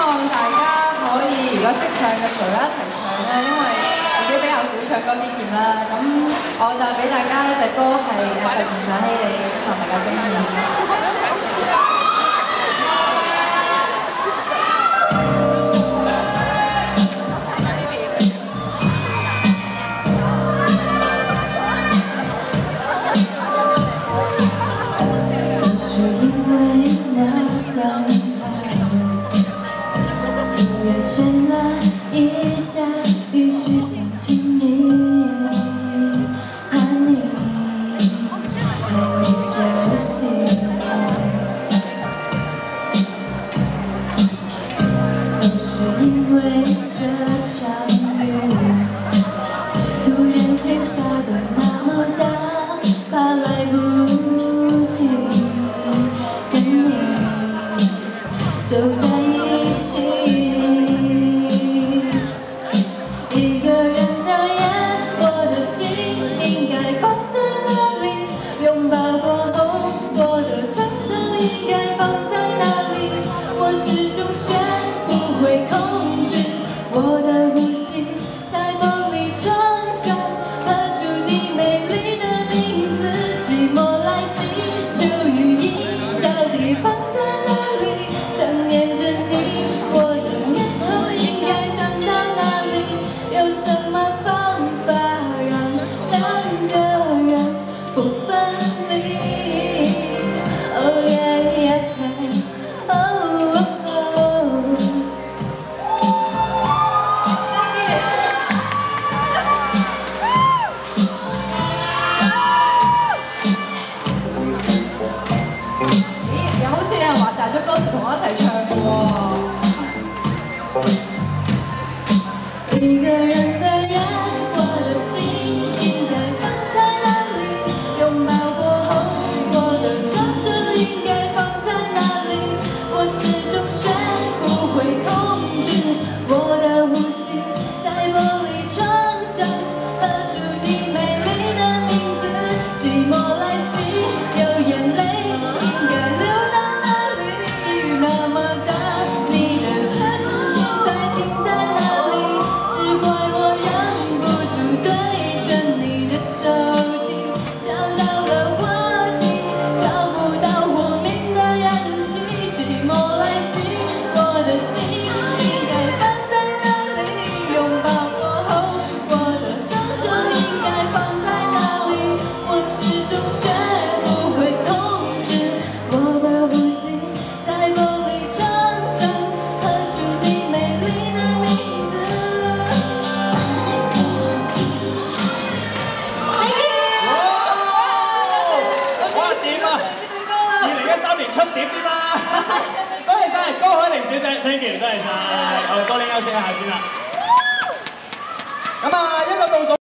望大家可以如果識唱嘅陪我一齊唱啦，因為自己比較少唱歌經驗啦。咁我就俾大家一隻歌係突然想起你，希望大家中意。 闪了一下，必须想起你，怕你还没休息。都是因为这场雨，突然间下得那么大，怕来不及跟你走在一起。 一个人的人，我的心应该放在哪里？拥抱过后，我的双手应该放在哪里？我始终学不会控制我的呼吸，在梦里窗下喝出你美丽的名字。寂寞来袭，这语音到底放在哪里？想念着你，我的念头应该想到哪里？ 有什么方法让两个人不分离 ？Oh yeah yeah oh oh oh。 咦，又好似有人話大咗歌詞同我一齊唱嘅喎。 一个人的人，我的心应该放在哪里？拥抱过后，我的双手应该放在哪里？我始终学不会控制我的呼吸，在玻璃窗上喝出你美丽的名字。寂寞来袭，有眼泪应该流到哪里？雨那么大，你的车子现在停在哪里？ 只怪我忍不住对着你的手机，找到了话题，找不到莫名的氧气。寂寞来袭，我的心应该放在哪里？拥抱过后，我的双手应该放在哪里？我始终学不会控制我的呼吸，在玻璃窗上喝出你美丽的名字。 出碟添啦！多謝晒高海寧小姐 ，thank you， 多謝晒，我哋多啲休息一下先啦。咁啊，一個倒數。